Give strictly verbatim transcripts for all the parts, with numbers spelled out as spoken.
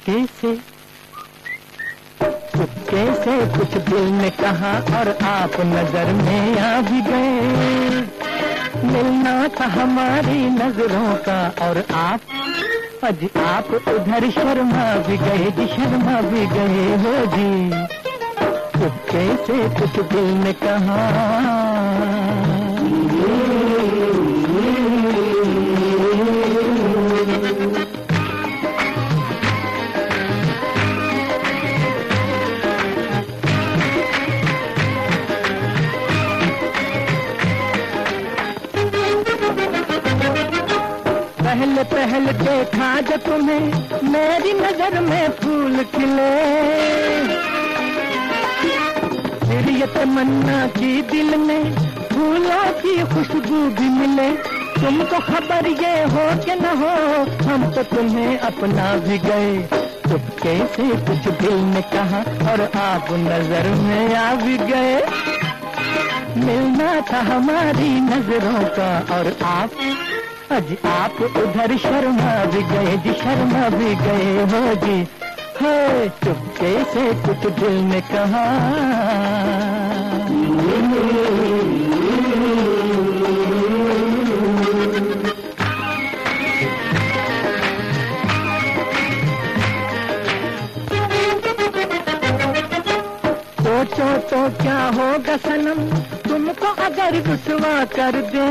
चुपके से चुपके से कुछ दिल ने कहा और आप नजर में आ भी गए। मिलना था हमारी नजरों का और आप आज आप उधर शर्मा भी गए जी, शर्मा भी गए हो जी। चुपके से कुछ दिल ने कहा। पहले पहले देखा जो तुम्हें मेरी नजर में फूल खिले, फिर ये तमन्ना की दिल में फूलों की खुशबू भी मिले। तुमको खबर ये हो कि न हो हम तो तुम्हें अपना भी गए। चुपके से कुछ दिल ने कहा और आप नजर में आ भी गए। मिलना था हमारी नजरों का और आप आज आप उधर शर्मा भी गए जी, शर्मा भी गए हो जी। है चुपके से कुछ दिल ने कहा। सोचो तो क्या होगा सनम तुमको अगर रुसवा कर दे।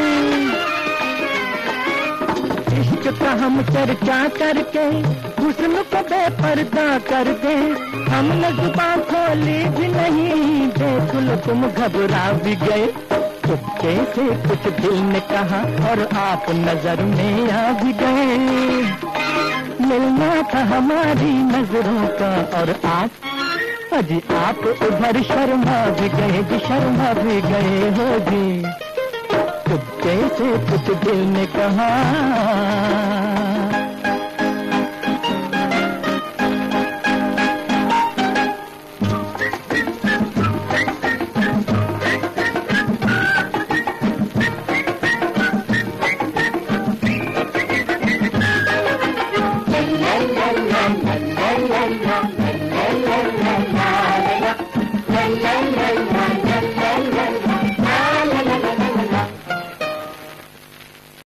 इश्क का हम चर्चा करके हुस्न को बेपर्दा कर दे। हमने जुबान खोली भी नहीं, देख लो तुम घबरा भी गए। चुपके से कुछ दिल ने कहा और आप नजर में आ भी गए। मिलना था हमारी नजरों का और आप अजी आप उधर शर्मा भी गए जी, शर्मा भी गए हो जी। चुपके से कुछ दिल ने कहा। la la la la la la la la